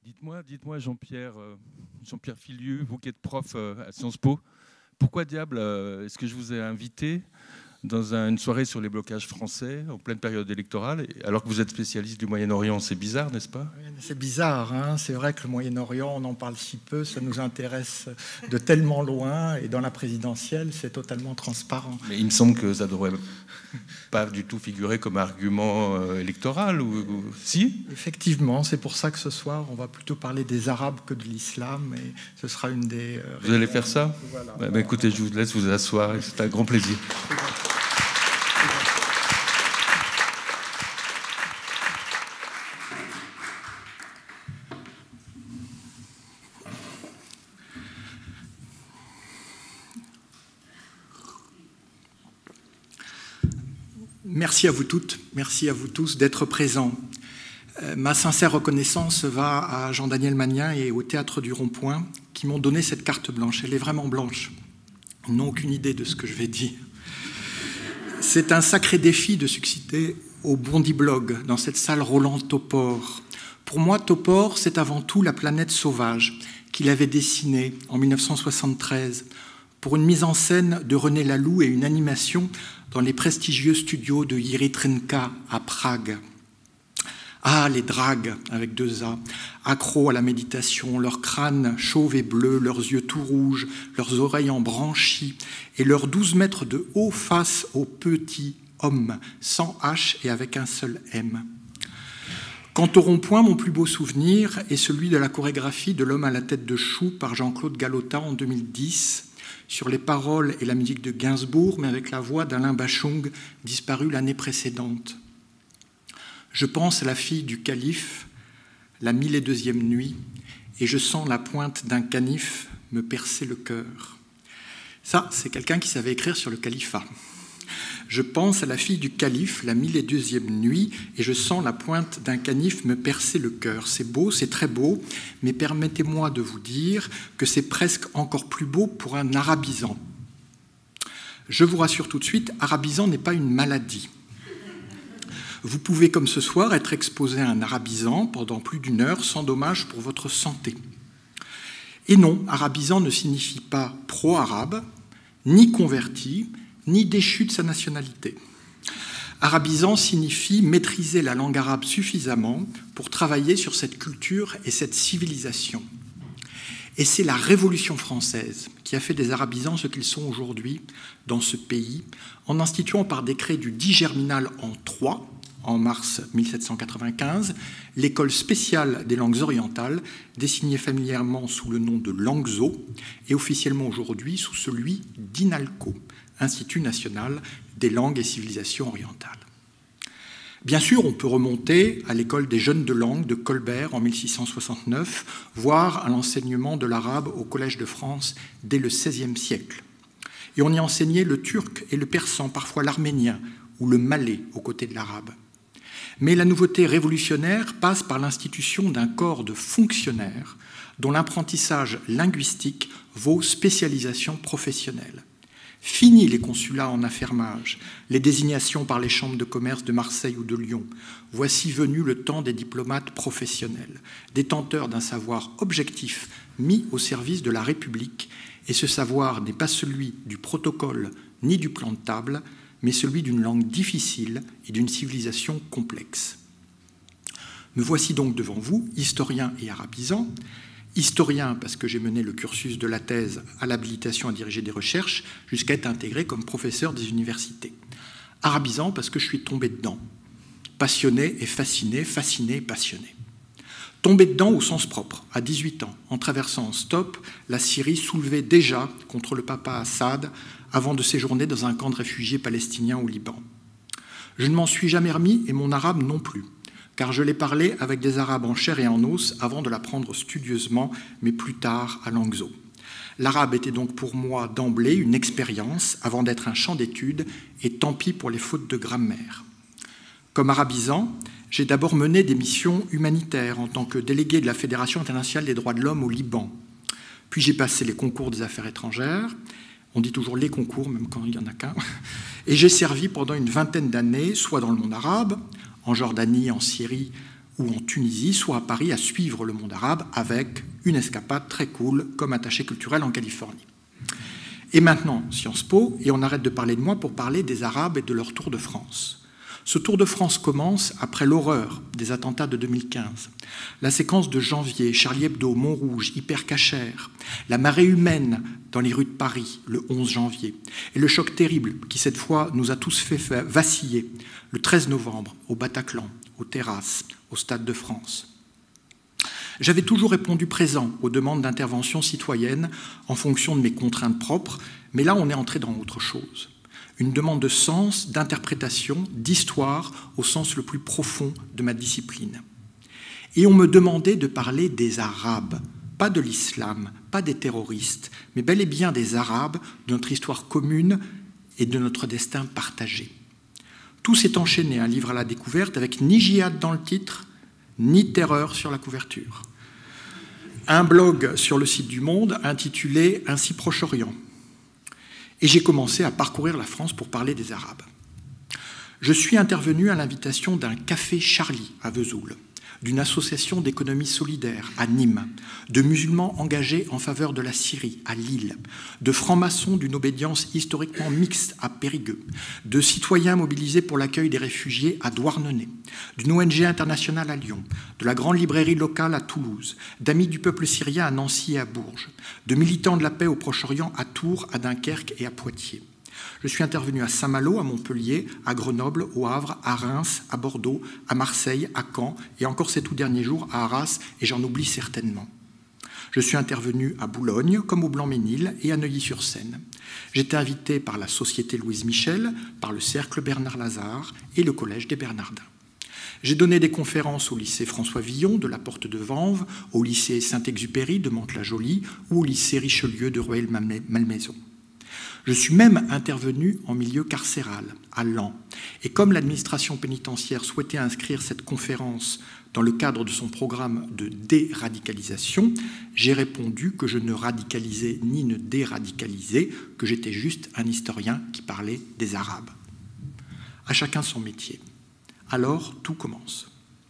Dites-moi Jean-Pierre Filiu, vous qui êtes prof à Sciences Po, pourquoi diable est-ce que je vous ai invité dans une soirée sur les blocages français en pleine période électorale, alors que vous êtes spécialiste du Moyen-Orient? C'est bizarre, n'est-ce pas? Oui, c'est bizarre, hein. C'est vrai que le Moyen-Orient, on en parle si peu, ça nous intéresse de tellement loin, et dans la présidentielle, c'est totalement transparent. Mais il me semble que ça ne devrait pas du tout figurer comme argument électoral, ou si? Effectivement, c'est pour ça que ce soir, on va plutôt parler des Arabes que de l'islam, et ce sera une des... Vous allez faire ça? Voilà. Bah, écoutez, je vous laisse vous asseoir, c'est un grand plaisir. Merci à vous toutes, merci à vous tous d'être présents. Ma sincère reconnaissance va à Jean-Daniel Magnin et au Théâtre du Rond-Point qui m'ont donné cette carte blanche. Elle est vraiment blanche. Ils n'ont aucune idée de ce que je vais dire. C'est un sacré défi de succéder au Bondi Blog dans cette salle Roland Topor. Pour moi, Topor, c'est avant tout la planète sauvage qu'il avait dessinée en 1973 pour une mise en scène de René Laloux et une animation dans les prestigieux studios de Jiří Trnka à Prague. Ah, les dragues, avec 2 A, accros à la méditation, leurs crânes chauves et bleus, leurs yeux tout rouges, leurs oreilles en branchies et leurs 12 mètres de haut face aux petits hommes, sans H et avec un seul M. Quant au Rond-Point, mon plus beau souvenir est celui de la chorégraphie de L'homme à la tête de chou par Jean-Claude Galota en 2010, sur les paroles et la musique de Gainsbourg, mais avec la voix d'Alain Bachung, disparu l'année précédente. Je pense à la fille du calife, la 1002e nuit, et je sens la pointe d'un canif me percer le cœur. Ça, c'est quelqu'un qui savait écrire sur le califat. Je pense à la fille du calife, la 1002e nuit, et je sens la pointe d'un canif me percer le cœur. C'est beau, c'est très beau, mais permettez-moi de vous dire que c'est presque encore plus beau pour un arabisant. Je vous rassure tout de suite, arabisant n'est pas une maladie. Vous pouvez, comme ce soir, être exposé à un arabisant pendant plus d'1 heure sans dommage pour votre santé. Et non, arabisant ne signifie pas pro-arabe, ni converti, ni déchu de sa nationalité. Arabisant signifie maîtriser la langue arabe suffisamment pour travailler sur cette culture et cette civilisation. Et c'est la Révolution française qui a fait des arabisants ce qu'ils sont aujourd'hui dans ce pays, en instituant par décret du 10 germinal en 3, en mars 1795, l'école spéciale des langues orientales, désignée familièrement sous le nom de Langso, et officiellement aujourd'hui sous celui d'INALCO, Institut national des langues et civilisations orientales. Bien sûr, on peut remonter à l'école des jeunes de langue de Colbert en 1669, voire à l'enseignement de l'arabe au Collège de France dès le XVIe siècle. Et on y enseignait le turc et le persan, parfois l'arménien ou le malais aux côtés de l'arabe. Mais la nouveauté révolutionnaire passe par l'institution d'un corps de fonctionnaires dont l'apprentissage linguistique vaut spécialisation professionnelle. Fini les consulats en affermage, les désignations par les chambres de commerce de Marseille ou de Lyon. Voici venu le temps des diplomates professionnels, détenteurs d'un savoir objectif mis au service de la République, et ce savoir n'est pas celui du protocole ni du plan de table, mais celui d'une langue difficile et d'une civilisation complexe. Me voici donc devant vous, historien et arabisant. Historien parce que j'ai mené le cursus de la thèse à l'habilitation à diriger des recherches jusqu'à être intégré comme professeur des universités. Arabisant parce que je suis tombé dedans. Passionné et fasciné, fasciné et passionné. Tombé dedans au sens propre, à 18 ans, en traversant en stop la Syrie soulevée déjà contre le papa Assad avant de séjourner dans un camp de réfugiés palestiniens au Liban. Je ne m'en suis jamais remis et mon arabe non plus, car je l'ai parlé avec des Arabes en chair et en os avant de l'apprendre studieusement, mais plus tard à Langso. L'arabe était donc pour moi d'emblée une expérience avant d'être un champ d'études, et tant pis pour les fautes de grammaire. Comme arabisant, j'ai d'abord mené des missions humanitaires en tant que délégué de la Fédération internationale des droits de l'homme au Liban. Puis j'ai passé les concours des affaires étrangères, on dit toujours les concours, même quand il n'y en a qu'un, et j'ai servi pendant une 20aine d'années, soit dans le monde arabe, en Jordanie, en Syrie ou en Tunisie, soit à Paris à suivre le monde arabe avec une escapade très cool comme attaché culturel en Californie. Et maintenant, Sciences Po, et on arrête de parler de moi pour parler des Arabes et de leur Tour de France. Ce Tour de France commence après l'horreur des attentats de 2015. La séquence de janvier, Charlie Hebdo, Montrouge, Hypercacher, la marée humaine dans les rues de Paris le 11 janvier, et le choc terrible qui cette fois nous a tous fait vaciller le 13 novembre au Bataclan, aux terrasses, au Stade de France. J'avais toujours répondu présent aux demandes d'intervention citoyenne en fonction de mes contraintes propres, mais là on est entré dans autre chose. Une demande de sens, d'interprétation, d'histoire au sens le plus profond de ma discipline. Et on me demandait de parler des Arabes, pas de l'islam, pas des terroristes, mais bel et bien des Arabes, de notre histoire commune et de notre destin partagé. Tout s'est enchaîné, un livre à la découverte avec ni djihad dans le titre, ni terreur sur la couverture. Un blog sur le site du Monde intitulé « Ainsi Proche-Orient ». Et j'ai commencé à parcourir la France pour parler des Arabes. Je suis intervenu à l'invitation d'un Café Charlie à Vesoul, d'une association d'économie solidaire à Nîmes, de musulmans engagés en faveur de la Syrie à Lille, de francs-maçons d'une obédience historiquement mixte à Périgueux, de citoyens mobilisés pour l'accueil des réfugiés à Douarnenez, d'une ONG internationale à Lyon, de la grande librairie locale à Toulouse, d'amis du peuple syrien à Nancy et à Bourges, de militants de la paix au Proche-Orient à Tours, à Dunkerque et à Poitiers. Je suis intervenu à Saint-Malo, à Montpellier, à Grenoble, au Havre, à Reims, à Bordeaux, à Marseille, à Caen et encore ces tout derniers jours à Arras, et j'en oublie certainement. Je suis intervenu à Boulogne, comme au Blanc-Ménil et à Neuilly-sur-Seine. J'étais invité par la Société Louise Michel, par le Cercle Bernard Lazare et le Collège des Bernardins. J'ai donné des conférences au lycée François Villon de la Porte de Vanves, au lycée Saint-Exupéry de Mantes-la-Jolie ou au lycée Richelieu de Rueil-Malmaison. Je suis même intervenu en milieu carcéral, à Laon. Et comme l'administration pénitentiaire souhaitait inscrire cette conférence dans le cadre de son programme de déradicalisation, j'ai répondu que je ne radicalisais ni ne déradicalisais, que j'étais juste un historien qui parlait des Arabes. À chacun son métier. Alors, tout commence.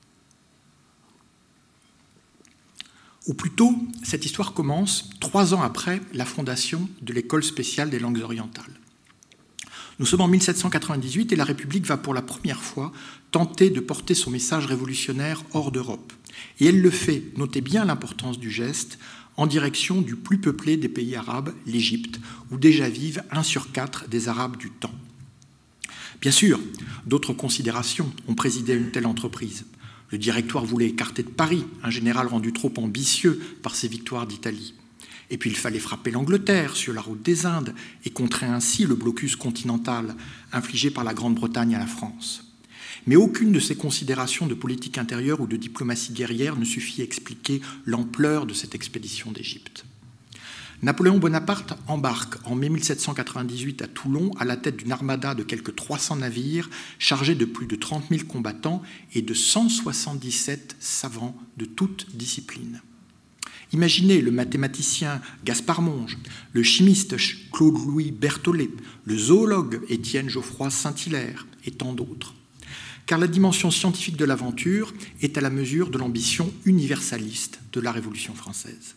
Ou plutôt, cette histoire commence 3 ans après la fondation de l'École spéciale des langues orientales. Nous sommes en 1798 et la République va pour la première fois tenter de porter son message révolutionnaire hors d'Europe. Et elle le fait, notez bien l'importance du geste, en direction du plus peuplé des pays arabes, l'Égypte, où déjà vivent 1 sur 4 des Arabes du temps. Bien sûr, d'autres considérations ont présidé à une telle entreprise. Le directoire voulait écarter de Paris un général rendu trop ambitieux par ses victoires d'Italie. Et puis il fallait frapper l'Angleterre sur la route des Indes et contrer ainsi le blocus continental infligé par la Grande-Bretagne à la France. Mais aucune de ces considérations de politique intérieure ou de diplomatie guerrière ne suffit à expliquer l'ampleur de cette expédition d'Égypte. Napoléon Bonaparte embarque en mai 1798 à Toulon à la tête d'une armada de quelques 300 navires chargés de plus de 30 000 combattants et de 177 savants de toutes disciplines. Imaginez le mathématicien Gaspard Monge, le chimiste Claude-Louis Berthollet, le zoologue Étienne Geoffroy Saint-Hilaire et tant d'autres. Car la dimension scientifique de l'aventure est à la mesure de l'ambition universaliste de la Révolution française.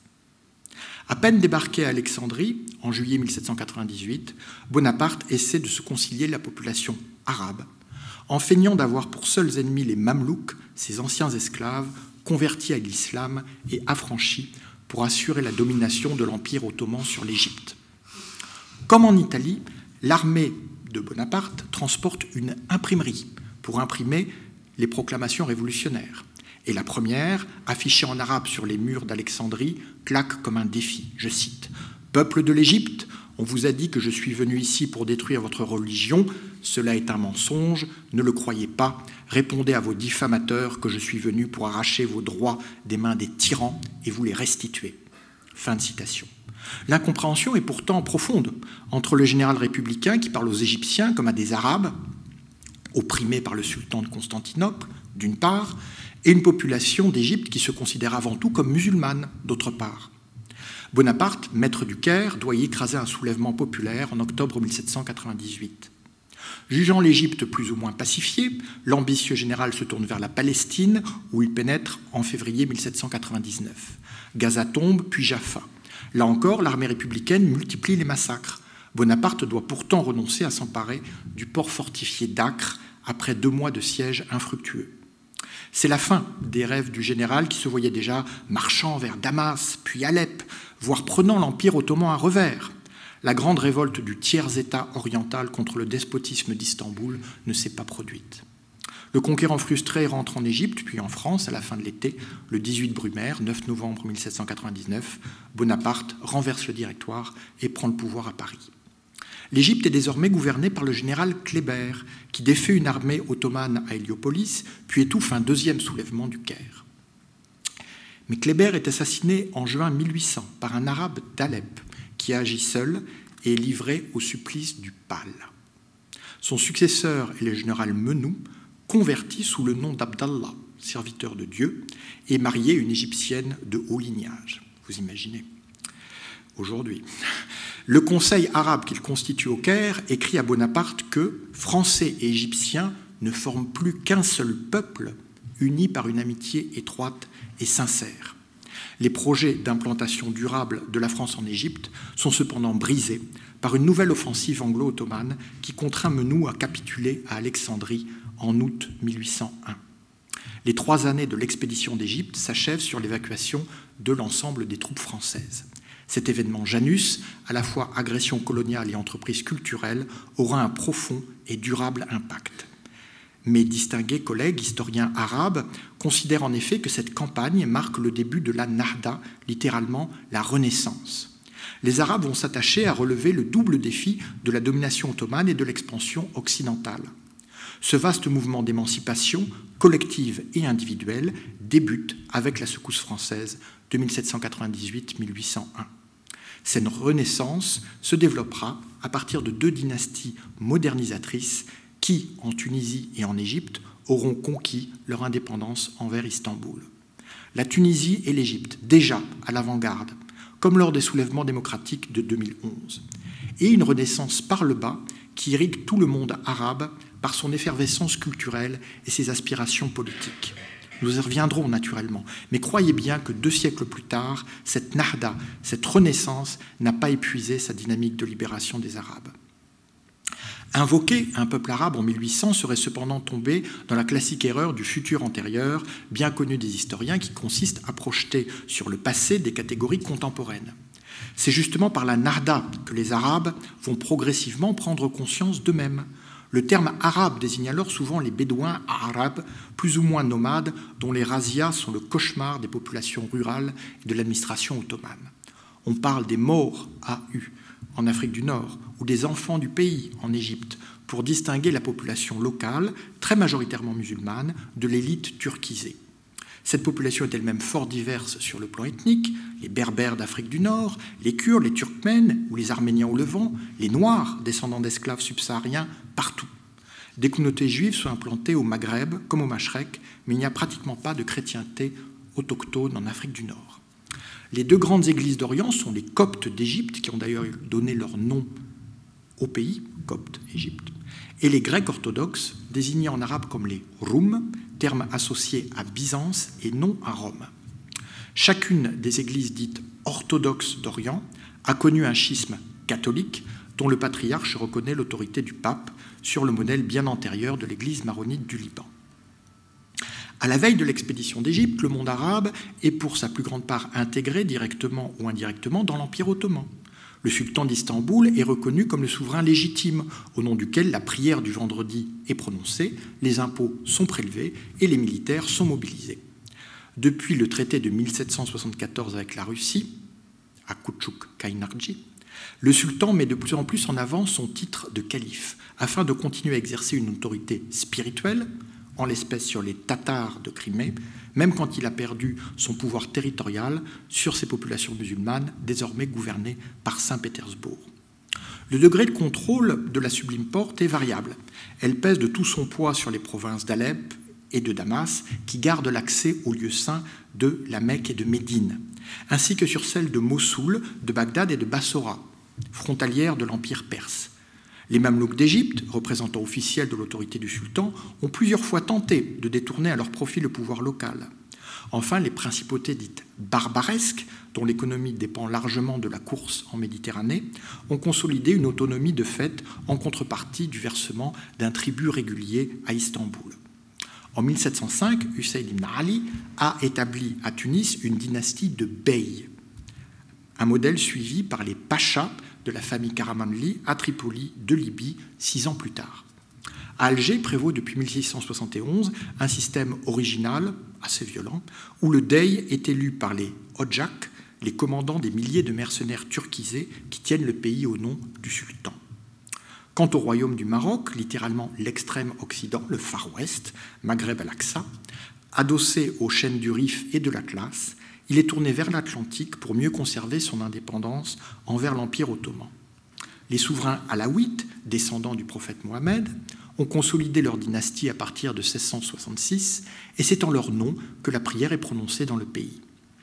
À peine débarqué à Alexandrie, en juillet 1798, Bonaparte essaie de se concilier la population arabe, en feignant d'avoir pour seuls ennemis les Mamelouks, ses anciens esclaves, convertis à l'islam et affranchis pour assurer la domination de l'Empire ottoman sur l'Égypte. Comme en Italie, l'armée de Bonaparte transporte une imprimerie pour imprimer les proclamations révolutionnaires. Et la première, affichée en arabe sur les murs d'Alexandrie, claque comme un défi. Je cite « Peuple de l'Égypte, on vous a dit que je suis venu ici pour détruire votre religion. Cela est un mensonge, ne le croyez pas. Répondez à vos diffamateurs que je suis venu pour arracher vos droits des mains des tyrans et vous les restituer. » Fin de citation. L'incompréhension est pourtant profonde entre le général républicain qui parle aux Égyptiens comme à des Arabes, opprimés par le sultan de Constantinople, d'une part, et une population d'Égypte qui se considère avant tout comme musulmane, d'autre part. Bonaparte, maître du Caire, doit y écraser un soulèvement populaire en octobre 1798. Jugeant l'Égypte plus ou moins pacifiée, l'ambitieux général se tourne vers la Palestine, où il pénètre en février 1799. Gaza tombe, puis Jaffa. Là encore, l'armée républicaine multiplie les massacres. Bonaparte doit pourtant renoncer à s'emparer du port fortifié d'Acre après 2 mois de siège infructueux. C'est la fin des rêves du général qui se voyait déjà marchant vers Damas, puis Alep, voire prenant l'Empire ottoman à revers. La grande révolte du tiers-État oriental contre le despotisme d'Istanbul ne s'est pas produite. Le conquérant frustré rentre en Égypte, puis en France à la fin de l'été, le 18 Brumaire, 9 novembre 1799. Bonaparte renverse le Directoire et prend le pouvoir à Paris. L'Égypte est désormais gouvernée par le général Kléber, qui défait une armée ottomane à Héliopolis, puis étouffe un 2e soulèvement du Caire. Mais Kléber est assassiné en juin 1800 par un arabe d'Alep, qui agit seul et est livré au supplice du pal. Son successeur est le général Menou, converti sous le nom d'Abdallah, serviteur de Dieu, et marié à une égyptienne de haut lignage. Vous imaginez. Aujourd'hui, le conseil arabe qu'il constitue au Caire écrit à Bonaparte que Français et Égyptiens ne forment plus qu'un seul peuple, unis par une amitié étroite et sincère. Les projets d'implantation durable de la France en Égypte sont cependant brisés par une nouvelle offensive anglo-ottomane qui contraint Menou à capituler à Alexandrie en août 1801. Les 3 années de l'expédition d'Égypte s'achèvent sur l'évacuation de l'ensemble des troupes françaises. Cet événement Janus, à la fois agression coloniale et entreprise culturelle, aura un profond et durable impact. Mes distingués collègues historiens arabes considèrent en effet que cette campagne marque le début de la Nahda, littéralement la Renaissance. Les Arabes vont s'attacher à relever le double défi de la domination ottomane et de l'expansion occidentale. Ce vaste mouvement d'émancipation, collective et individuelle, débute avec la secousse française de 1798-1801. Cette renaissance se développera à partir de 2 dynasties modernisatrices qui, en Tunisie et en Égypte, auront conquis leur indépendance envers Istanbul. La Tunisie et l'Égypte, déjà à l'avant-garde, comme lors des soulèvements démocratiques de 2011, et une renaissance par le bas qui irrigue tout le monde arabe par son effervescence culturelle et ses aspirations politiques. Nous y reviendrons naturellement, mais croyez bien que 2 siècles plus tard, cette Nahda, cette renaissance, n'a pas épuisé sa dynamique de libération des Arabes. Invoquer un peuple arabe en 1800 serait cependant tomber dans la classique erreur du futur antérieur, bien connue des historiens, qui consiste à projeter sur le passé des catégories contemporaines. C'est justement par la Nahda que les Arabes vont progressivement prendre conscience d'eux-mêmes. Le terme arabe désigne alors souvent les bédouins arabes, plus ou moins nomades, dont les razzias sont le cauchemar des populations rurales et de l'administration ottomane. On parle des Maures, A.U., en Afrique du Nord, ou des enfants du pays, en Égypte, pour distinguer la population locale, très majoritairement musulmane, de l'élite turquisée. Cette population est elle-même fort diverse sur le plan ethnique, les Berbères d'Afrique du Nord, les Kurdes, les Turkmènes ou les Arméniens au Levant, les Noirs, descendants d'esclaves subsahariens, partout. Des communautés juives sont implantées au Maghreb comme au Machrek, mais il n'y a pratiquement pas de chrétienté autochtone en Afrique du Nord. Les 2 grandes églises d'Orient sont les Coptes d'Égypte, qui ont d'ailleurs donné leur nom au pays, Copte, Égypte, et les Grecs orthodoxes, désignés en arabe comme les Roum, terme associé à Byzance et non à Rome. Chacune des églises dites orthodoxes d'Orient a connu un schisme catholique dont le patriarche reconnaît l'autorité du pape sur le modèle bien antérieur de l'église maronite du Liban. À la veille de l'expédition d'Égypte, le monde arabe est pour sa plus grande part intégré directement ou indirectement dans l'Empire ottoman. Le sultan d'Istanbul est reconnu comme le souverain légitime, au nom duquel la prière du vendredi est prononcée, les impôts sont prélevés et les militaires sont mobilisés. Depuis le traité de 1774 avec la Russie, à Küçük-Kaynarca, le sultan met de plus en plus en avant son titre de calife, afin de continuer à exercer une autorité spirituelle, en l'espèce sur les Tatars de Crimée, même quand il a perdu son pouvoir territorial sur ces populations musulmanes désormais gouvernées par Saint-Pétersbourg. Le degré de contrôle de la Sublime Porte est variable. Elle pèse de tout son poids sur les provinces d'Alep et de Damas, qui gardent l'accès aux lieux saints de la Mecque et de Médine, ainsi que sur celles de Mossoul, de Bagdad et de Bassora, frontalières de l'Empire perse. Les Mamelouks d'Égypte, représentants officiels de l'autorité du sultan, ont plusieurs fois tenté de détourner à leur profit le pouvoir local. Enfin, les principautés dites barbaresques, dont l'économie dépend largement de la course en Méditerranée, ont consolidé une autonomie de fait en contrepartie du versement d'un tribut régulier à Istanbul. En 1705, Hussein ibn Ali a établi à Tunis une dynastie de beys, un modèle suivi par les pachas de la famille Karamanli à Tripoli de Libye 6 ans plus tard. À Alger prévaut depuis 1671 un système original, assez violent, où le dey est élu par les Hodjaks, les commandants des milliers de mercenaires turquisés qui tiennent le pays au nom du sultan. Quant au royaume du Maroc, littéralement l'extrême occident, le Far West, Maghreb al-Aqsa, adossé aux chaînes du Rif et de l'Atlas, il est tourné vers l'Atlantique pour mieux conserver son indépendance envers l'Empire ottoman. Les souverains alaouites, descendants du prophète Mohammed, ont consolidé leur dynastie à partir de 1666, et c'est en leur nom que la prière est prononcée dans le pays.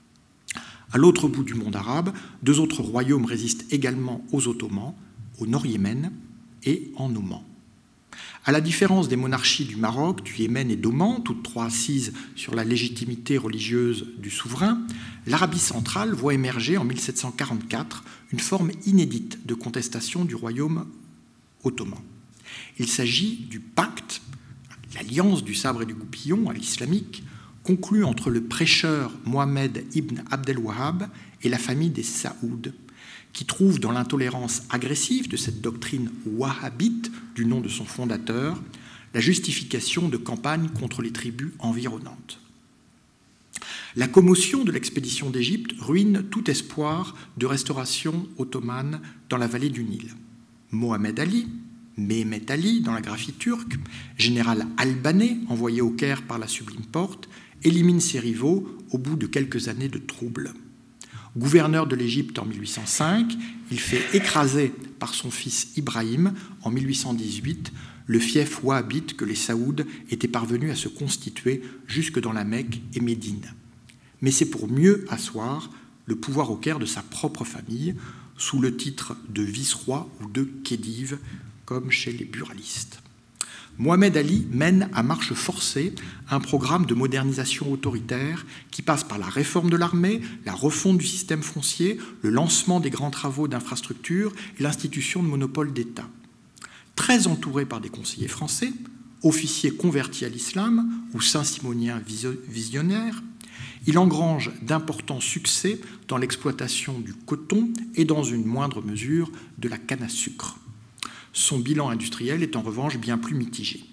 À l'autre bout du monde arabe, 2 autres royaumes résistent également aux Ottomans, au Nord-Yémen et en Oman. À la différence des monarchies du Maroc, du Yémen et d'Oman, toutes 3 assises sur la légitimité religieuse du souverain, l'Arabie centrale voit émerger en 1744 une forme inédite de contestation du royaume ottoman. Il s'agit du pacte, l'alliance du sabre et du goupillon à l'islamique, conclu entre le prêcheur Mohamed ibn Abdel Wahhab et la famille des Saouds, qui trouve dans l'intolérance agressive de cette doctrine wahhabite, du nom de son fondateur, la justification de campagnes contre les tribus environnantes. La commotion de l'expédition d'Égypte ruine tout espoir de restauration ottomane dans la vallée du Nil. Mohamed Ali, Mehmet Ali dans la graphie turque, général albanais envoyé au Caire par la Sublime Porte, élimine ses rivaux au bout de quelques années de troubles. Gouverneur de l'Égypte en 1805, il fait écraser par son fils Ibrahim en 1818 le fief wahhabite que les Saouds étaient parvenus à se constituer jusque dans la Mecque et Médine. Mais c'est pour mieux asseoir le pouvoir au Caire de sa propre famille, sous le titre de vice-roi ou de khedive, comme chez les buralistes. Mohamed Ali mène à marche forcée un programme de modernisation autoritaire qui passe par la réforme de l'armée, la refonte du système foncier, le lancement des grands travaux d'infrastructure et l'institution de monopoles d'État. Très entouré par des conseillers français, officiers convertis à l'islam ou saint-simoniens visionnaires, il engrange d'importants succès dans l'exploitation du coton et dans une moindre mesure de la canne à sucre. Son bilan industriel est en revanche bien plus mitigé.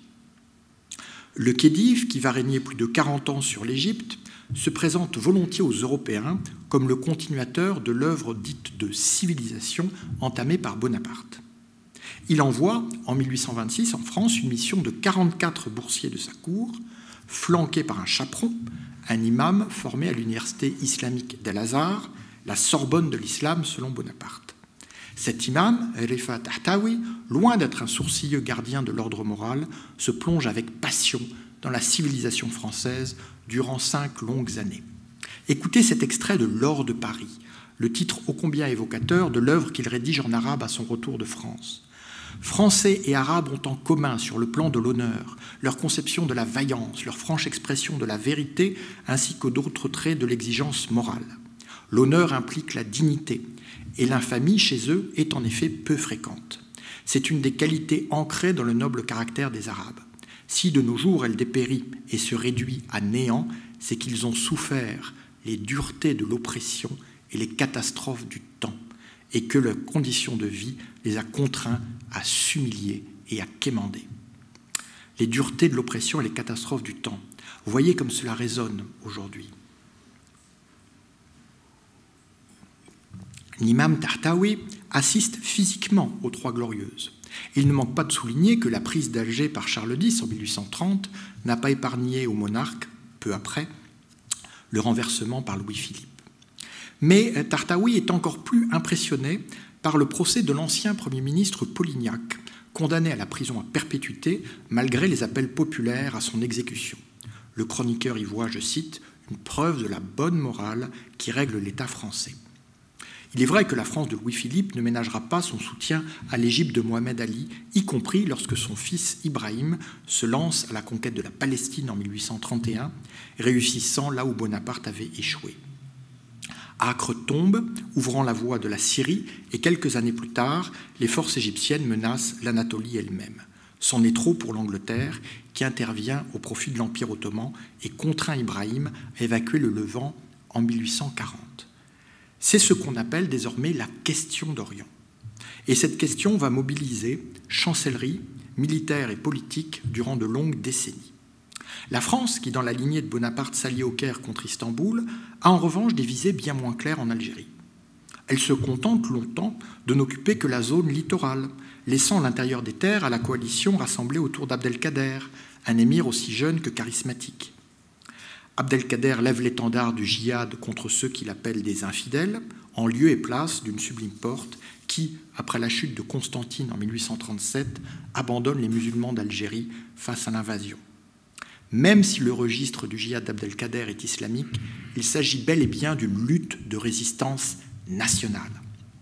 Le khedive, qui va régner plus de 40 ans sur l'Égypte, se présente volontiers aux Européens comme le continuateur de l'œuvre dite de civilisation entamée par Bonaparte. Il envoie, en 1826, en France, une mission de 44 boursiers de sa cour, flanqués par un chaperon, un imam formé à l'université islamique d'Al-Azhar, la Sorbonne de l'islam selon Bonaparte. Cet imam, Rifat Tahtawi, loin d'être un sourcilleux gardien de l'ordre moral, se plonge avec passion dans la civilisation française durant 5 longues années. Écoutez cet extrait de L'Or de Paris, le titre ô combien évocateur de l'œuvre qu'il rédige en arabe à son retour de France. Français et Arabes ont en commun sur le plan de l'honneur leur conception de la vaillance, leur franche expression de la vérité, ainsi que d'autres traits de l'exigence morale. L'honneur implique la dignité, et l'infamie chez eux est en effet peu fréquente. C'est une des qualités ancrées dans le noble caractère des Arabes. Si de nos jours elle dépérit et se réduit à néant, c'est qu'ils ont souffert les duretés de l'oppression et les catastrophes du temps, et que leur condition de vie les a contraints à s'humilier et à quémander. Les duretés de l'oppression et les catastrophes du temps. Vous voyez comme cela résonne aujourd'hui. L'imam Tahtawi assiste physiquement aux Trois Glorieuses. Il ne manque pas de souligner que la prise d'Alger par Charles X en 1830 n'a pas épargné au monarque, peu après, le renversement par Louis-Philippe. Mais Tahtawi est encore plus impressionné par le procès de l'ancien Premier ministre Polignac, condamné à la prison à perpétuité malgré les appels populaires à son exécution. Le chroniqueur y voit, je cite, « une preuve de la bonne morale qui règle l'État français ». Il est vrai que la France de Louis-Philippe ne ménagera pas son soutien à l'Égypte de Mohamed Ali, y compris lorsque son fils Ibrahim se lance à la conquête de la Palestine en 1831, réussissant là où Bonaparte avait échoué. Acre tombe, ouvrant la voie de la Syrie, et quelques années plus tard, les forces égyptiennes menacent l'Anatolie elle-même. C'en est trop pour l'Angleterre, qui intervient au profit de l'Empire ottoman et contraint Ibrahim à évacuer le Levant en 1840. C'est ce qu'on appelle désormais la question d'Orient. Et cette question va mobiliser chancellerie, militaire et politique durant de longues décennies. La France, qui dans la lignée de Bonaparte s'allie au Caire contre Istanbul, a en revanche des visées bien moins claires en Algérie. Elle se contente longtemps de n'occuper que la zone littorale, laissant l'intérieur des terres à la coalition rassemblée autour d'Abdelkader, un émir aussi jeune que charismatique. Abdelkader lève l'étendard du djihad contre ceux qu'il appelle des infidèles, en lieu et place d'une sublime porte qui, après la chute de Constantine en 1837, abandonne les musulmans d'Algérie face à l'invasion. Même si le registre du djihad d'Abdelkader est islamique, il s'agit bel et bien d'une lutte de résistance nationale.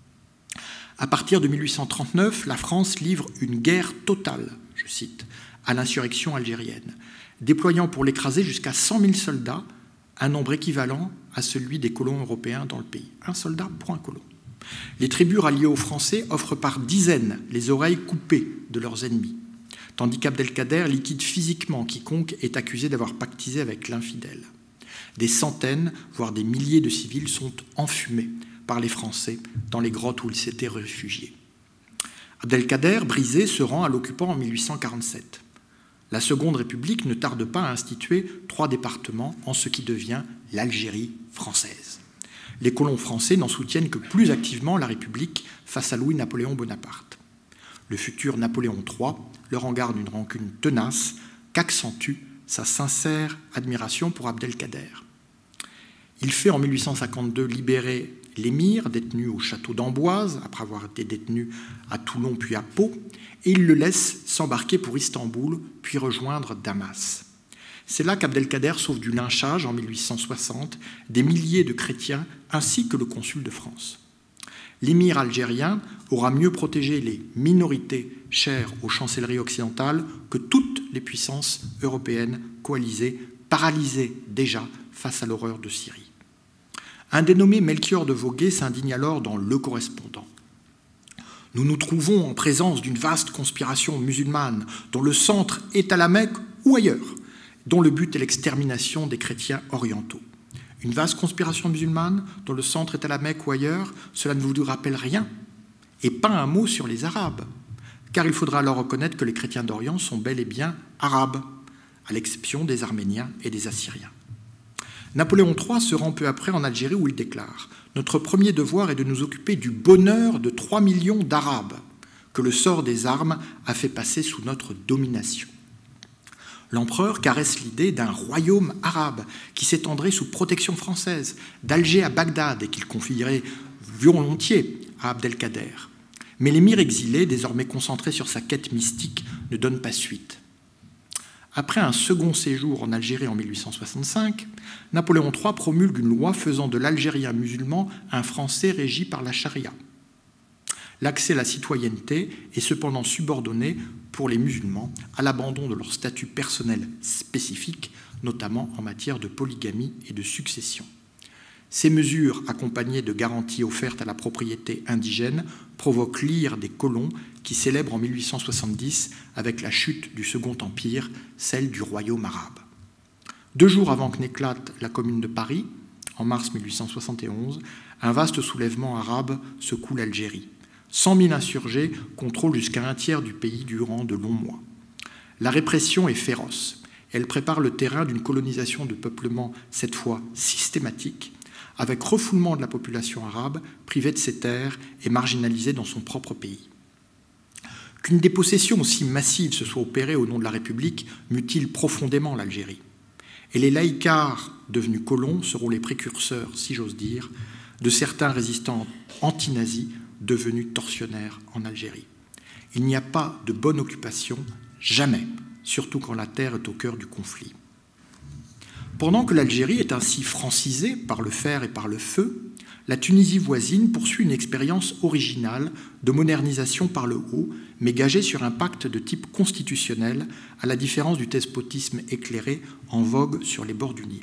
À partir de 1839, la France livre une guerre totale, je cite, à l'insurrection algérienne, déployant pour l'écraser jusqu'à 100 000 soldats, un nombre équivalent à celui des colons européens dans le pays. Un soldat pour un colon. Les tribus ralliées aux Français offrent par dizaines les oreilles coupées de leurs ennemis, tandis qu'Abdelkader liquide physiquement quiconque est accusé d'avoir pactisé avec l'infidèle. Des centaines, voire des milliers de civils sont enfumés par les Français dans les grottes où ils s'étaient réfugiés. Abdelkader, brisé, se rend à l'occupant en 1847. La Seconde République ne tarde pas à instituer 3 départements en ce qui devient l'Algérie française. Les colons français n'en soutiennent que plus activement la République face à Louis-Napoléon Bonaparte. Le futur Napoléon III leur en garde une rancune tenace qu'accentue sa sincère admiration pour Abdelkader. Il fait en 1852 libérer l'émir, détenu au château d'Amboise, après avoir été détenu à Toulon puis à Pau, et il le laisse s'embarquer pour Istanbul, puis rejoindre Damas. C'est là qu'Abdelkader sauve du lynchage en 1860 des milliers de chrétiens ainsi que le consul de France. L'émir algérien aura mieux protégé les minorités chères aux chancelleries occidentales que toutes les puissances européennes coalisées, paralysées déjà face à l'horreur de Syrie. Un dénommé Melchior de Voguet s'indigne alors dans Le Correspondant. « Nous nous trouvons en présence d'une vaste conspiration musulmane dont le centre est à la Mecque ou ailleurs, dont le but est l'extermination des chrétiens orientaux. Une vaste conspiration musulmane dont le centre est à la Mecque ou ailleurs, cela ne vous rappelle rien, et pas un mot sur les Arabes, car il faudra alors reconnaître que les chrétiens d'Orient sont bel et bien arabes, à l'exception des Arméniens et des Assyriens. » Napoléon III se rend peu après en Algérie où il déclare « Notre premier devoir est de nous occuper du bonheur de 3 millions d'Arabes que le sort des armes a fait passer sous notre domination. » L'empereur caresse l'idée d'un royaume arabe qui s'étendrait sous protection française, d'Alger à Bagdad, et qu'il confierait volontiers à Abdelkader. Mais l'émir exilé, désormais concentré sur sa quête mystique, ne donne pas suite. Après un second séjour en Algérie en 1865, Napoléon III promulgue une loi faisant de l'Algérien musulman un Français régi par la charia. L'accès à la citoyenneté est cependant subordonné pour les musulmans à l'abandon de leur statut personnel spécifique, notamment en matière de polygamie et de succession. Ces mesures, accompagnées de garanties offertes à la propriété indigène, provoquent l'ire des colons qui célèbrent en 1870, avec la chute du Second Empire, celle du royaume arabe. 2 jours avant que n'éclate la Commune de Paris, en mars 1871, un vaste soulèvement arabe secoue l'Algérie. 100 000 insurgés contrôlent jusqu'à un tiers du pays durant de longs mois. La répression est féroce. Elle prépare le terrain d'une colonisation de peuplement, cette fois systématique, avec refoulement de la population arabe, privée de ses terres et marginalisée dans son propre pays. Qu'une dépossession aussi massive se soit opérée au nom de la République mutile profondément l'Algérie. Et les laïcards devenus colons seront les précurseurs, si j'ose dire, de certains résistants anti-nazis devenus tortionnaires en Algérie. Il n'y a pas de bonne occupation, jamais, surtout quand la terre est au cœur du conflit. Pendant que l'Algérie est ainsi francisée par le fer et par le feu, la Tunisie voisine poursuit une expérience originale de modernisation par le haut, mais gagée sur un pacte de type constitutionnel, à la différence du despotisme éclairé en vogue sur les bords du Nil.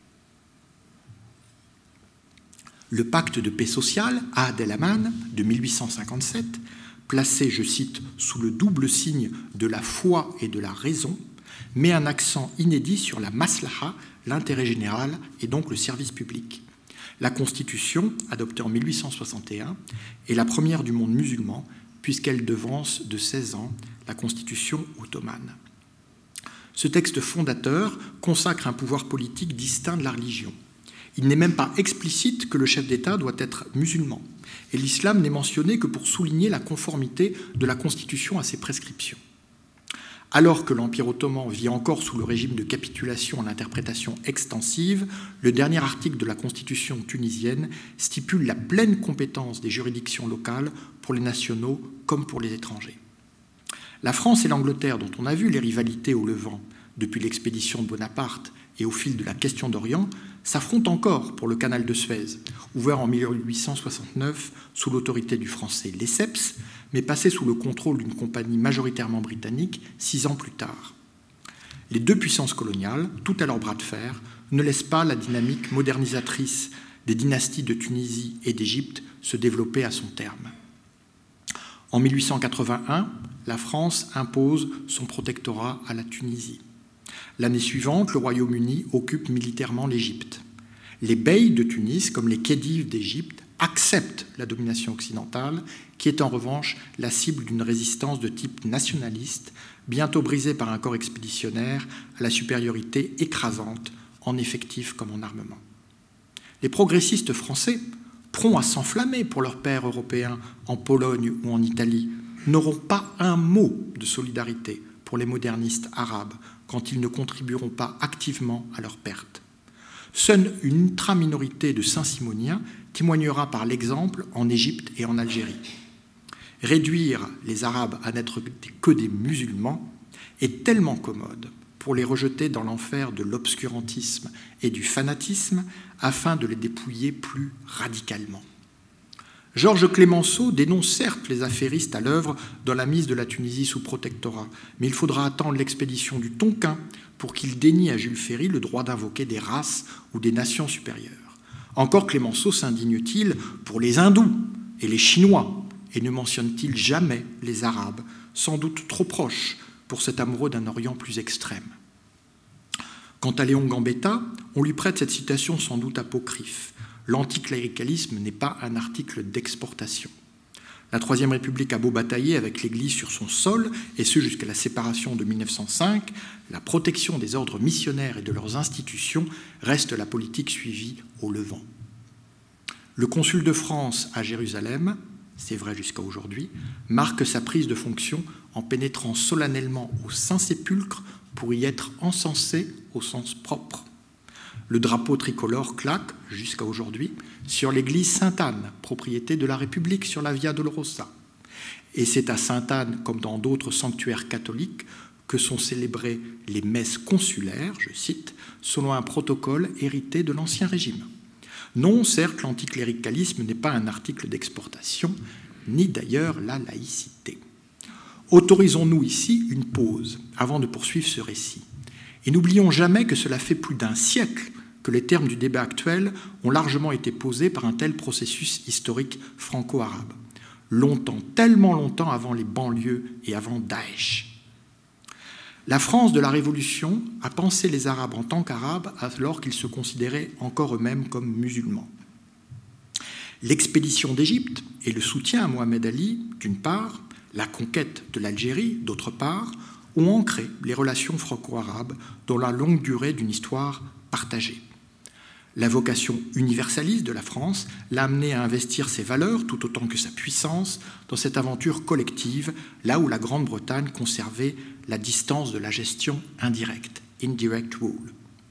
Le pacte de paix sociale, Ahd el-Aman, de 1857, placé, je cite, sous le double signe de la foi et de la raison, met un accent inédit sur la maslaha, l'intérêt général et donc le service public. La Constitution, adoptée en 1861, est la première du monde musulman, puisqu'elle devance de 16 ans la Constitution ottomane. Ce texte fondateur consacre un pouvoir politique distinct de la religion. Il n'est même pas explicite que le chef d'État doit être musulman, et l'islam n'est mentionné que pour souligner la conformité de la Constitution à ses prescriptions. Alors que l'Empire ottoman vit encore sous le régime de capitulation à l'interprétation extensive, le dernier article de la Constitution tunisienne stipule la pleine compétence des juridictions locales pour les nationaux comme pour les étrangers. La France et l'Angleterre, dont on a vu les rivalités au Levant depuis l'expédition de Bonaparte et au fil de la question d'Orient, s'affrontent encore pour le canal de Suez, ouvert en 1869 sous l'autorité du français Lesseps, mais passé sous le contrôle d'une compagnie majoritairement britannique 6 ans plus tard. Les deux puissances coloniales, toutes à leur bras de fer, ne laissent pas la dynamique modernisatrice des dynasties de Tunisie et d'Égypte se développer à son terme. En 1881, la France impose son protectorat à la Tunisie. L'année suivante, le Royaume-Uni occupe militairement l'Égypte. Les beys de Tunis, comme les khedives d'Égypte, acceptent la domination occidentale, qui est en revanche la cible d'une résistance de type nationaliste, bientôt brisée par un corps expéditionnaire à la supériorité écrasante en effectifs comme en armement. Les progressistes français, prompts à s'enflammer pour leurs pairs européens en Pologne ou en Italie, n'auront pas un mot de solidarité pour les modernistes arabes quand ils ne contribueront pas activement à leur perte. Seule une ultra-minorité de Saint-Simoniens témoignera par l'exemple en Égypte et en Algérie. Réduire les Arabes à n'être que des musulmans est tellement commode pour les rejeter dans l'enfer de l'obscurantisme et du fanatisme afin de les dépouiller plus radicalement. Georges Clemenceau dénonce certes les affairistes à l'œuvre dans la mise de la Tunisie sous protectorat, mais il faudra attendre l'expédition du Tonkin pour qu'il dénie à Jules Ferry le droit d'invoquer des races ou des nations supérieures. Encore Clemenceau s'indigne-t-il pour les hindous et les chinois, et ne mentionne-t-il jamais les arabes, sans doute trop proches pour cet amoureux d'un Orient plus extrême. Quant à Léon Gambetta, on lui prête cette citation sans doute apocryphe. L'anticléricalisme n'est pas un article d'exportation. La Troisième République a beau batailler avec l'Église sur son sol, et ce jusqu'à la séparation de 1905, la protection des ordres missionnaires et de leurs institutions reste la politique suivie au Levant. Le consul de France à Jérusalem, c'est vrai jusqu'à aujourd'hui, marque sa prise de fonction en pénétrant solennellement au Saint-Sépulcre pour y être encensé au sens propre. Le drapeau tricolore claque, jusqu'à aujourd'hui, sur l'église Sainte-Anne, propriété de la République sur la Via Dolorosa. Et c'est à Sainte-Anne, comme dans d'autres sanctuaires catholiques, que sont célébrées les messes consulaires, je cite, selon un protocole hérité de l'Ancien Régime. Non, certes, l'anticléricalisme n'est pas un article d'exportation, ni d'ailleurs la laïcité. Autorisons-nous ici une pause avant de poursuivre ce récit. Et n'oublions jamais que cela fait plus d'un siècle que les termes du débat actuel ont largement été posés par un tel processus historique franco-arabe. Longtemps, tellement longtemps avant les banlieues et avant Daesh. La France de la Révolution a pensé les Arabes en tant qu'Arabes alors qu'ils se considéraient encore eux-mêmes comme musulmans. L'expédition d'Égypte et le soutien à Mohamed Ali, d'une part, la conquête de l'Algérie, d'autre part, ont ancré les relations franco-arabes dans la longue durée d'une histoire partagée. La vocation universaliste de la France l'a amené à investir ses valeurs tout autant que sa puissance dans cette aventure collective, là où la Grande-Bretagne conservait la distance de la gestion indirecte, indirect rule.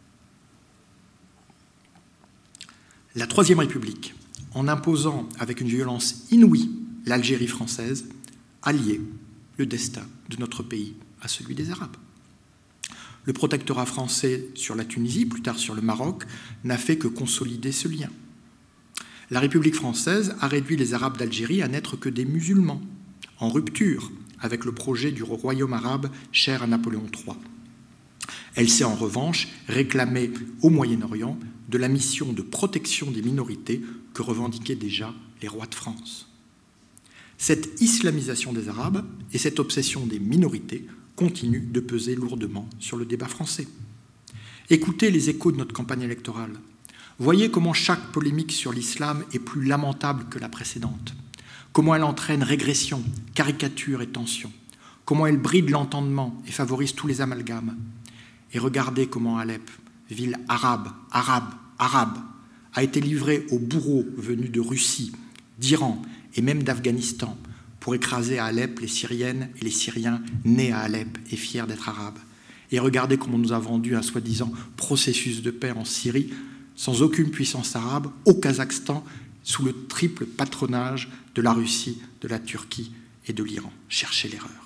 La Troisième République, en imposant avec une violence inouïe l'Algérie française, a lié le destin de notre pays à celui des Arabes. Le protectorat français sur la Tunisie, plus tard sur le Maroc, n'a fait que consolider ce lien. La République française a réduit les Arabes d'Algérie à n'être que des musulmans, en rupture avec le projet du royaume arabe cher à Napoléon III. Elle s'est en revanche réclamée au Moyen-Orient de la mission de protection des minorités que revendiquaient déjà les rois de France. Cette islamisation des Arabes et cette obsession des minorités continuent de peser lourdement sur le débat français. Écoutez les échos de notre campagne électorale. Voyez comment chaque polémique sur l'islam est plus lamentable que la précédente, comment elle entraîne régression, caricature et tension, comment elle bride l'entendement et favorise tous les amalgames. Et regardez comment Alep, ville arabe, a été livrée aux bourreaux venus de Russie, d'Iran et même d'Afghanistan pour écraser à Alep les Syriennes et les Syriens nés à Alep et fiers d'être arabes. Et regardez comment on nous a vendu un soi-disant processus de paix en Syrie sans aucune puissance arabe, au Kazakhstan, sous le triple patronage de la Russie, de la Turquie et de l'Iran. Cherchez l'erreur.